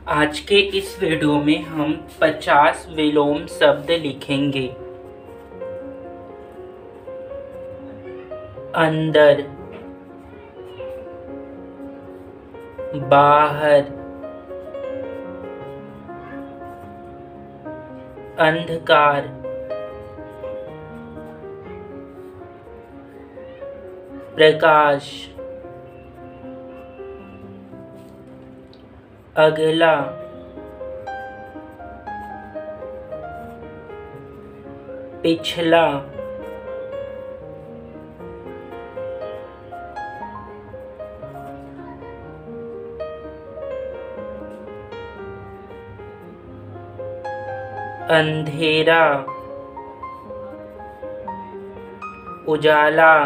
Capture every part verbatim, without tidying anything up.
आज के इस वीडियो में हम पचास विलोम शब्द लिखेंगे। अंदर, बाहर, अंधकार, प्रकाश, अगला, पिछला, अंधेरा, उजाला,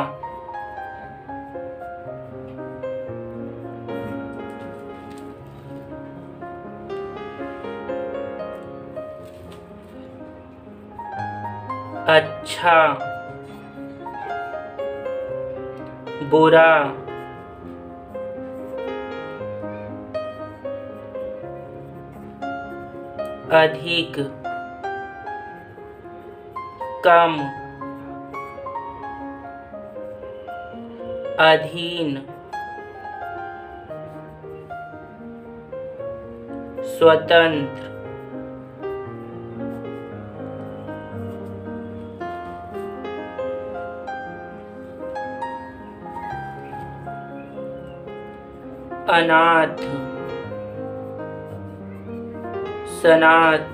अच्छा, बुरा, अधिक, कम, अधीन, स्वतंत्र, अनाथ, सनाथ,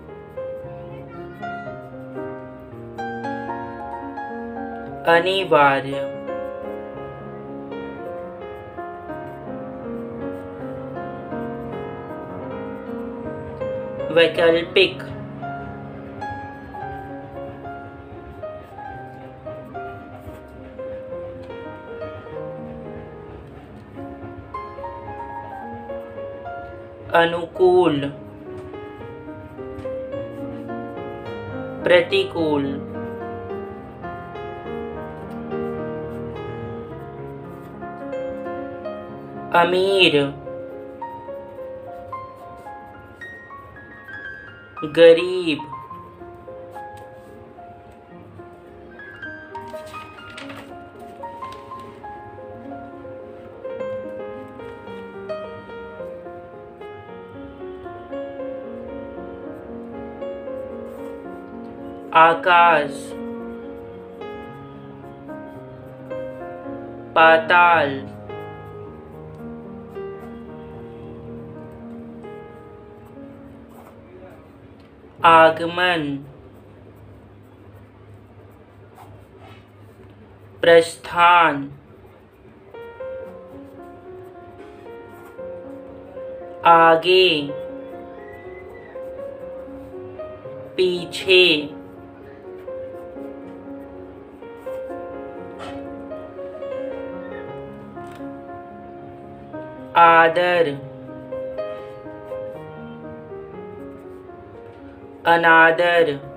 अनिवार्य, वैकल्पिक, अनुकूल, प्रतिकूल, अमीर, गरीब, आकाश, पाताल, आगमन, प्रस्थान, आगे, पीछे, आदर, अनादर,